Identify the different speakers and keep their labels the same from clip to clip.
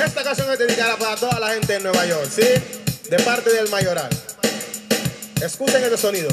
Speaker 1: Esta canción es dedicada para toda la gente en Nueva York, ¿sí? De parte del Mayoral. Escuchen ese sonido.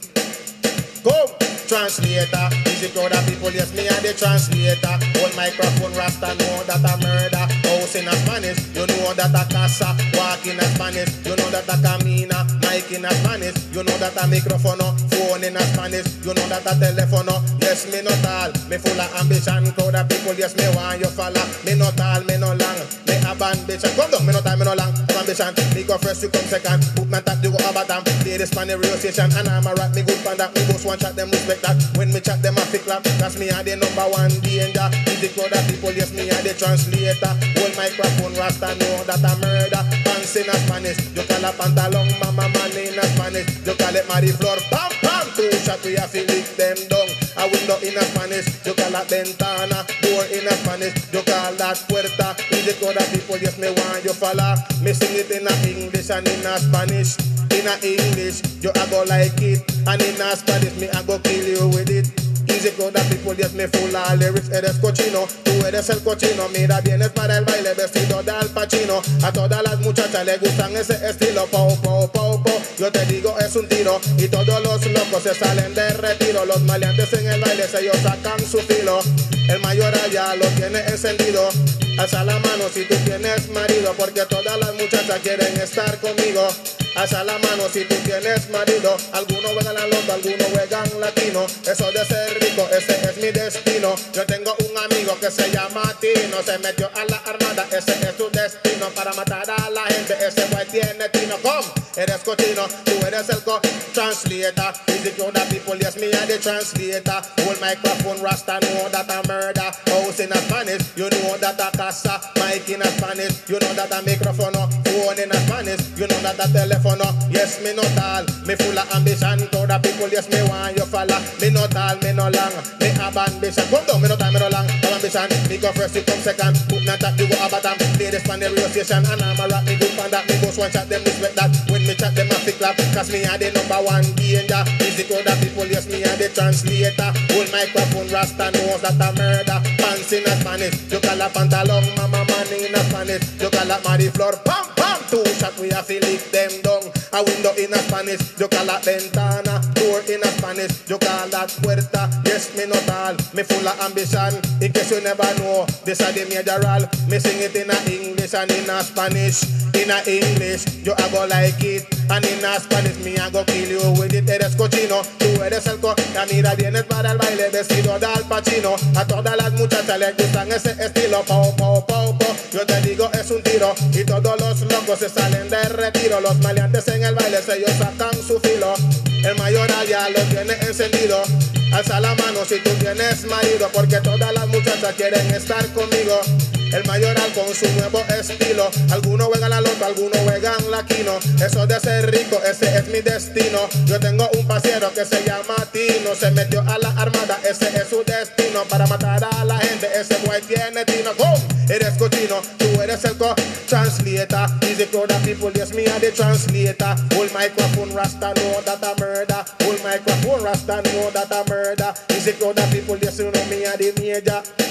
Speaker 1: Come, translator. Easy crowd of people, yes, me and the translator. Hold microphone, Rasta know that I murder. House in a Spanish, you know that I casa. Walk in a Spanish, you know that I camina. Mic in a Spanish, you know that I microfono. Phone in a Spanish, you know that I telefono. Yes, me not all, me full of ambition. Crowd of people, yes, me want you follow. Me not all, me no long, me have ambition. Come down, me no time, me no long, have ambition. Me go first, you come second. Put my top, you go about them. Play this pan the radio station, and I'm a rap, me good pan that. Me boss one chat, them respect that. When me chat, them a fi clap. That's me and the number one danger. Easy crowd of people, yes, me and the translator. Hold microphone, Rasta know that I murder. Pants in a Spanish, you call a pantalon, mama man in a Spanish. You call it mariflor, pam pam. Two shot, we have to lick them down. A window in a Spanish, you call that ventana. Door in a Spanish, you call that puerta. Easy crowd of people, yes, me want you follow. Me sing it in a English and in a Spanish. In a English, you a go like it. And in a Spanish, me a go kill you with it. Easy crowd of people, yes, me full of lyrics. Eres cochino, tú eres el cochino. Mira, vienes para el baile vestido de Al Pacino. A todas las muchachas les gustan ese estilo. Pau, pau, pau, pau. Yo te digo, es un tiro. Y todos los locos se salen de retiro. Los maleantes en el baile, ellos sacan su filo. El mayor allá lo tiene encendido. Alza la mano si tú tienes marido, porque todas las muchachas quieren estar conmigo. Alza la mano si tú tienes marido. Algunos juegan la loto, algunos juegan latino. Eso de ser rico, ese es mi destino. Yo tengo un amigo que se llama Tino. Se metió a la armada, ese es su destino. Para matar a la gente, ese güey tiene tino. Come, eres cochino, tú eres el translator. Easy crowd of people, yes, me and the translator. Hold microphone, Rasta know that I murder. House in a Spanish, you know that I casa. Mic in a Spanish, you know that I microfono. Phone in a Spanish, you know that I telefono. Yes, me not all, me full of ambition. Crowd of people, yes, me want you follow. Me not all, me no long, me have ambition. Come down, me no time, me no long, have ambition. Me go first, you come second. Put my top, you go about them. Play this pan the radio station, and I'm a rap, me good pan that. Me boss one chat, them respect that. When me chat, them a fi clap. Cause me are the number one danger. Easy crowd of people, yes, me are the translator. Hold microphone, Rasta knows that I murder. Pants in a Spanish, you call a pantalon. Mama man in a Spanish, you call a mariflor. Pam pam, two shot, we have to lick them down. A window in a Spanish, you call that ventana. Door in a Spanish, you call that puerta. Yes, me not all, me full of ambition. In case you never know, this is the majoral. Me sing it in a English and in a Spanish. In a English, you a go like it. And in a Spanish, me a go kill you with it. Eres cochino, tú eres el ya mira, vienes para el baile vestido de Al Pacino. A todas las muchachas les gustan ese estilo. Pau, pau, pau, pau. Yo te digo, es un tiro. Y todos los locos se salen de retiro. Los maleantes en el baile, ellos sacan su filo. El mayoral ya lo tiene encendido. Alza la mano si tú tienes marido, porque todas las muchachas quieren estar conmigo. El mayoral con su nuevo estilo. Algunos juegan la loto, algunos juegan la quino. Eso de ser rico, ese es mi destino. Yo tengo un parciero que se llama Tino. Se metió a la armada, ese es su destino. Para matar a la gente, ese güey tiene tino. Come, eres cochino, tú eres el translator. Easy crowd of people, yes, me are the translator. Hold microphone, Rasta know that I murder. Hold microphone, Rasta know that I murder. Easy crowd of people, yes, you know me are the major.